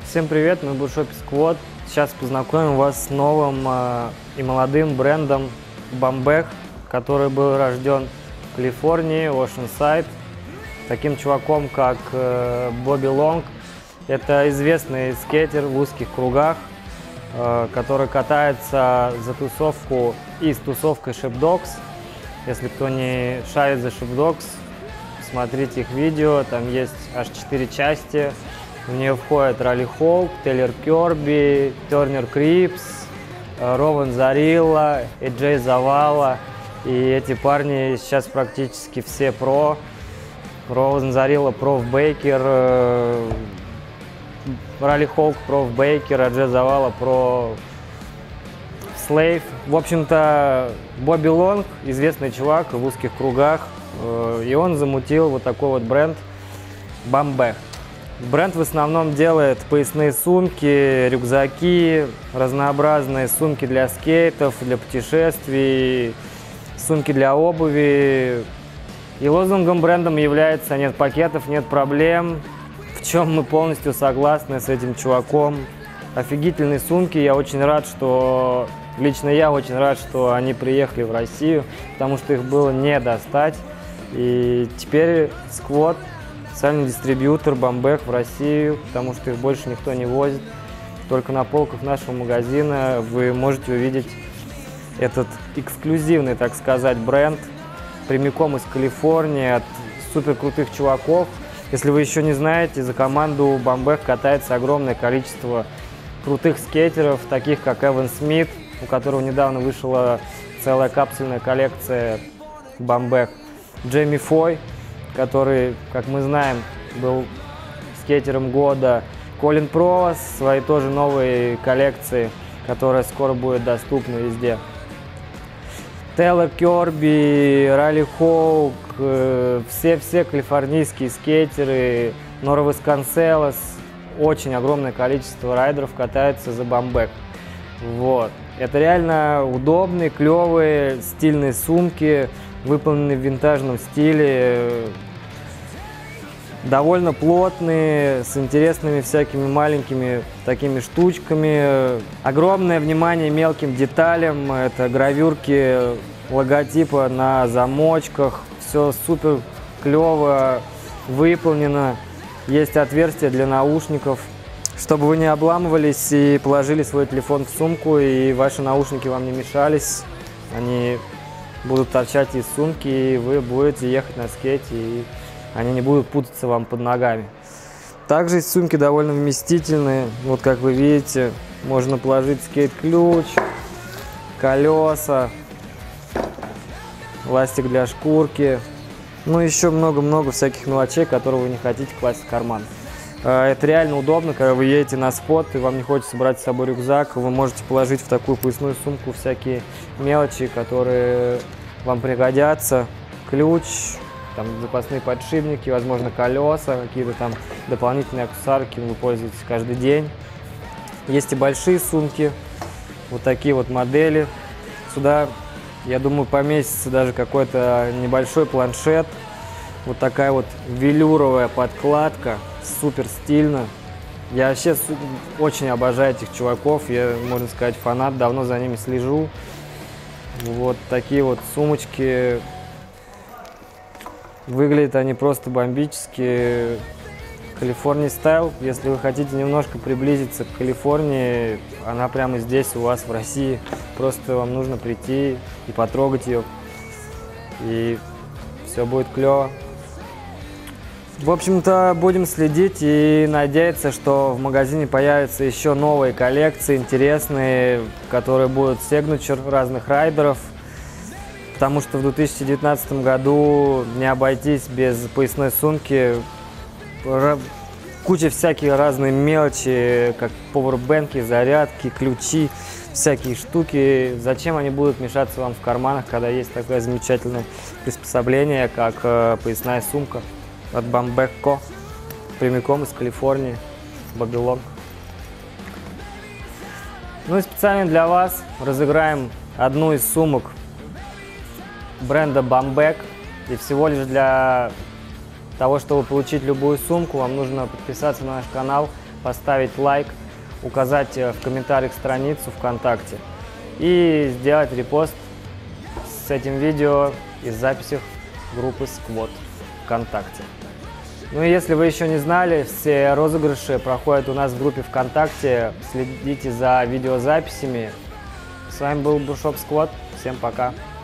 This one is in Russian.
Всем привет, мы в Bootshop Squad. Сейчас познакомим вас с новым и молодым брендом Bamback, который был рожден в Калифорнии, Oceanside, таким чуваком, как Бобби Лонг. Это известный скейтер в узких кругах, который катается за тусовку и с тусовкой Shepdogs. Если кто не шарит за Shepdogs, смотрите их видео, там есть аж 4 части. В нее входят Ралли Хоук, Тейлор Керби, Тернер Крипс, Рован Зарилла, Эджей Завала. И эти парни сейчас практически все про. Рован Зарилла про в Бейкер, Ралли Хоук про в Бейкер, Эджей Завала про в Слейв. В общем-то, Бобби Лонг известный чувак в узких кругах, и он замутил вот такой вот бренд Bamback. Бренд в основном делает поясные сумки, рюкзаки, разнообразные сумки для скейтов, для путешествий, сумки для обуви. И лозунгом бренда является «нет пакетов, нет проблем», в чем мы полностью согласны с этим чуваком. Офигительные сумки, лично я очень рад, что они приехали в Россию, потому что их было не достать. И теперь Squad официальный дистрибьютор Bamback в Россию, потому что их больше никто не возит. Только на полках нашего магазина вы можете увидеть этот эксклюзивный, так сказать, бренд прямиком из Калифорнии от супер крутых чуваков. Если вы еще не знаете, за команду Bamback катается огромное количество крутых скейтеров, таких как Эван Смит, у которого недавно вышла целая капсульная коллекция Bamback, Джейми Фой, который, как мы знаем, был скейтером года, Колин Провас, своей тоже новой коллекции, которая скоро будет доступна везде. Тейлор Керби, Ралли Хоук, все калифорнийские скейтеры, Нора Васконселос, очень огромное количество райдеров катаются за Bamback. Вот. Это реально удобные, клевые, стильные сумки, выполненные в винтажном стиле, довольно плотные, с интересными всякими маленькими такими штучками. Огромное внимание мелким деталям, это гравюрки логотипа на замочках, все супер клево выполнено. Есть отверстие для наушников, чтобы вы не обламывались и положили свой телефон в сумку, и ваши наушники вам не мешались. Они будут торчать из сумки, и вы будете ехать на скейте, и они не будут путаться вам под ногами. Также сумки довольно вместительные. Вот как вы видите, можно положить скейт-ключ, колеса, ластик для шкурки. Ну, еще много-много всяких мелочей, которые вы не хотите класть в карман. Это реально удобно, когда вы едете на спот, и вам не хочется брать с собой рюкзак, вы можете положить в такую поясную сумку всякие мелочи, которые вам пригодятся. Ключ, там запасные подшипники, возможно, колеса, какие-то там дополнительные аксессуарки вы пользуетесь каждый день. Есть и большие сумки, вот такие вот модели. Сюда, я думаю, поместится даже какой-то небольшой планшет. Вот такая вот велюровая подкладка, супер стильно. Я вообще очень обожаю этих чуваков, я, можно сказать, фанат, давно за ними слежу. Вот такие вот сумочки. Выглядят они просто бомбически. Калифорния стайл. Если вы хотите немножко приблизиться к Калифорнии, она прямо здесь у вас в России. Просто вам нужно прийти и потрогать ее. И все будет клево. В общем-то, будем следить и надеяться, что в магазине появятся еще новые коллекции, интересные, которые будут сигнатур разных райдеров. Потому что в 2019 году не обойтись без поясной сумки. Куча всяких разных мелочи, как пауэрбэнки, зарядки, ключи, всякие штуки. Зачем они будут мешаться вам в карманах, когда есть такое замечательное приспособление, как поясная сумка от Bamback Co. Прямиком из Калифорнии, Бобби Лонг. Ну и специально для вас разыграем одну из сумок бренда Bamback. И всего лишь для того, чтобы получить любую сумку, вам нужно подписаться на наш канал, поставить лайк, указать в комментариях страницу ВКонтакте и сделать репост с этим видео из записи группы Squad ВКонтакте. Ну и если вы еще не знали, все розыгрыши проходят у нас в группе ВКонтакте. Следите за видеозаписями. С вами был Barbershop Squad. Всем пока!